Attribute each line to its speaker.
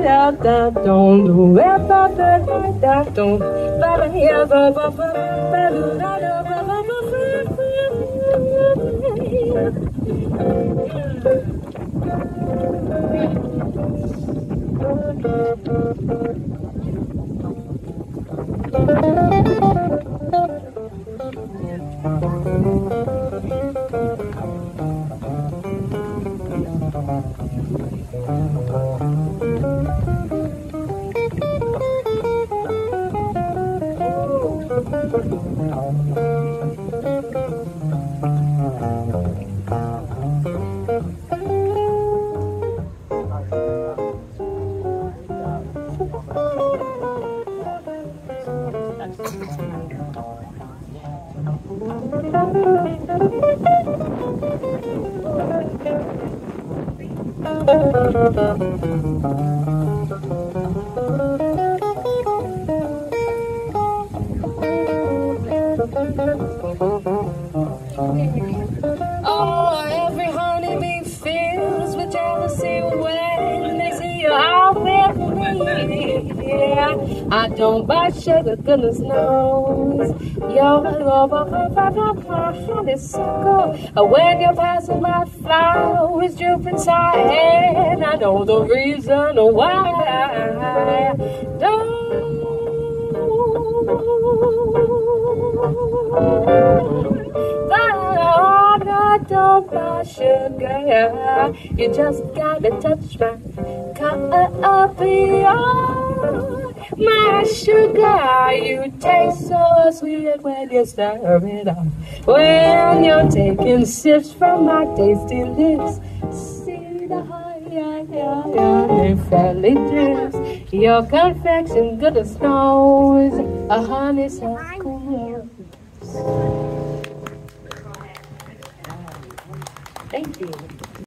Speaker 1: Oh, every honeybee feels with jealousy when they see you out with me. Yeah, I don't buy sugar, goodness knows. Your love, honeysuckle. When you're passing my flowers, droop inside, and I know the reason why. Don't buy sugar, you just gotta touch my coffee. Oh, my sugar, you taste so sweet when you stir it up. When you're taking sips from my tasty lips, see the honey fairly drips. Your confection, goodness knows, a honeysuckle. Thank you.